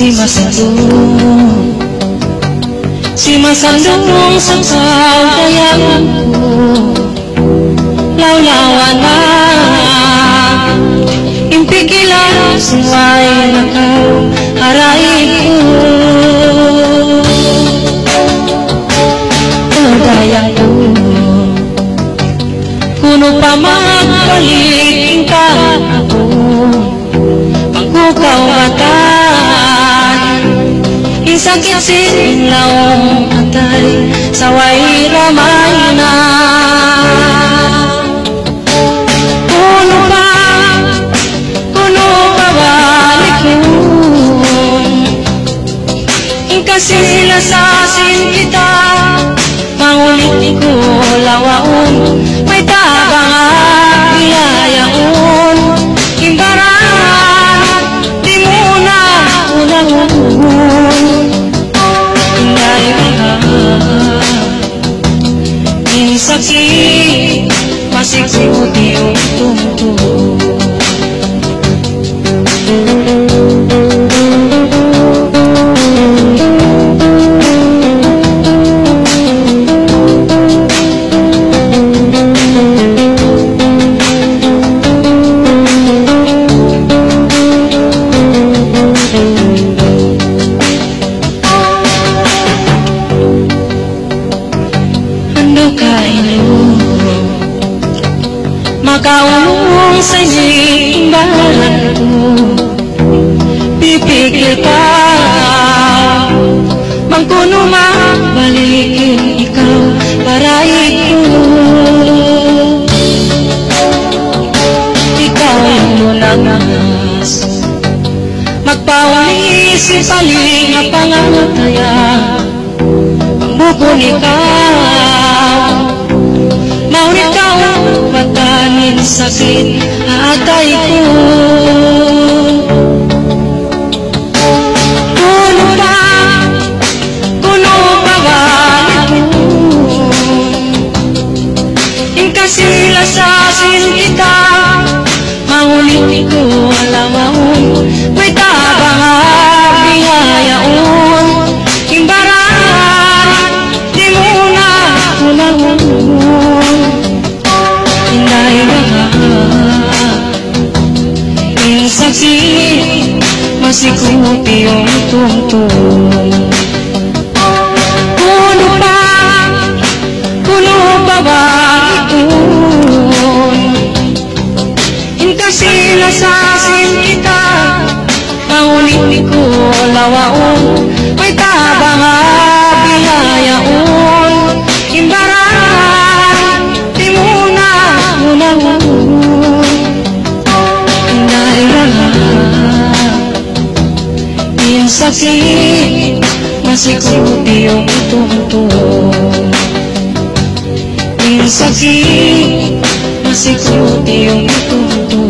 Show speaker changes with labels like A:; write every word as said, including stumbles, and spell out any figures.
A: si Masandung, si Masandung sa kaudayan ko, lawlawan na impikilan suway nakaharay ko. Kagaya ko kuno pa magpalit ka ako, pagkukawatan isakit sinlawang atay saway ramay na. Kuno pa kuno pa balik mo kasila sa asin kita, mangulit ko lawaon may tabang biyayaon imbaran di muna unang-unang inday mga insakit masikuti yung tungtong. Makaulong sa imbalan ko, pipigil ka mangkuno mabalikin ikaw paray ko. Ikaw mo nanas magpawalis ipaling na pangataya, pambukon ikaw maulit ka patanin sakit atay ko. Kuno pa kuno pa balik mo ingkasila sa asin kita, mangulit ko alamahon may tabang biyayaon imbaran di muna unang-unang inday mga insakit masikuti yung tungtong. Kuno pa kuno pa balikon inkasila sa asin kita, mangulit ko lawaon may tabang biyayaon imbaran di muna unang-unang inday mga insakit masikuti yung tungtong. Insakit masikuti yung tungtong.